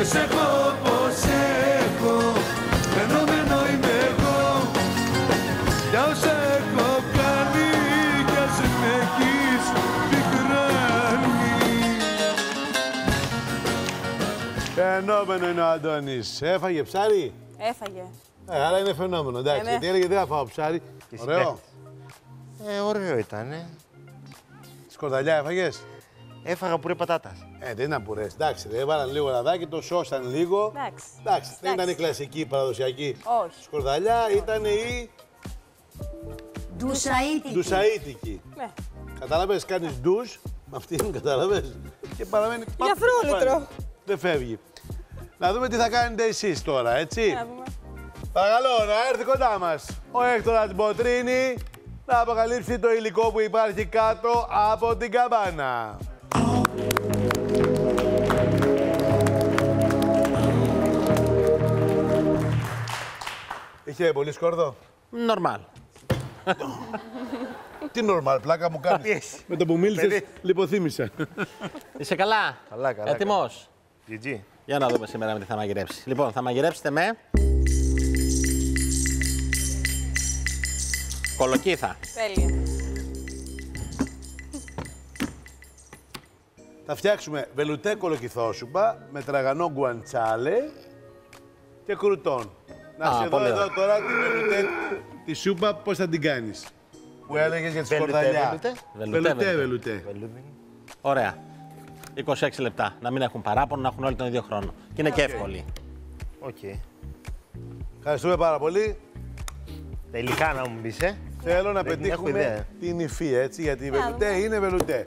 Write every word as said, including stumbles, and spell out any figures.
σε έχω πως έχω, φαινόμενο είμαι εγώ. Για όσα έχω κάνει κι ας με έχεις πικράνει. Φαινόμενο είναι ο Αντώνης. Έφαγε ψάρι? Έφαγε. Ε, άρα είναι φαινόμενο, εντάξει. Ε, ναι. Γιατί έλεγε δεν θα φάω ψάρι. Ωραίο. Ε, ωραίο ήταν. Σκορδαλιά έφαγες? Έφαγα πουρέ πατάτας. Ε, δεν ήταν πουρές. Εντάξει, δεν έβαλαν λίγο λαδάκι, το σώσαν λίγο. Εντάξει. Εντάξει, δεν ήταν η Εντάξει. κλασική παραδοσιακή Όχι. σκορδαλιά, ήταν η Ντουσαΐτικη. ντουσαΐτικη. Ναι. Κατάλαβες, κάνεις ντους, με αυτήν κατάλαβες, και παραμένει... Για φρόλιτρο. Δεν φεύγει. Να δούμε τι θα κάνετε εσείς τώρα, έτσι. Να δούμε. Παρακαλώ, να έρθει κοντά μας ο Έκτορας Μποτρίνη να αποκαλύψει το υλικό που υπάρχει κάτω από την καμπάνα. Είχε πολύ σκόρδο. Νορμάλ. Τι νορμάλ, πλάκα μου κάνεις. Με το που μίλησες, λιποθύμησα. Είσαι καλά. Καλά, καλά. Έτοιμος. τζι τζι. Για να δούμε σήμερα με τι θα μαγειρέψει. Λοιπόν, θα μαγειρέψετε με κολοκύθα. Τέλεια. Θα φτιάξουμε βελουτέ κολοκυθόσουπα με τραγανό γκουαντσάλε και κρουτόν. Να Α, σε δω πολύ εδώ ωραία. τώρα τη βελουτέ, τη σούπα, πώς θα την κάνεις. Που έλεγες για τη Βελουτέ, σκορδαλιά. βελουτέ. Βελουτέ, Βελουτέ, βελουτέ. βελουτέ. Ωραία. είκοσι έξι λεπτά. Να μην έχουν παράπονο, να έχουν όλοι τον ίδιο χρόνο. Και είναι και εύκολη. Οκ. Ευχαριστούμε πάρα πολύ. Τελικά να μου πεις, ε. Θέλω να Δεν έχω πετύχουμε ιδέα. την υφή, έτσι, γιατί η Να βελουτέ δούμε. είναι βελουτέ.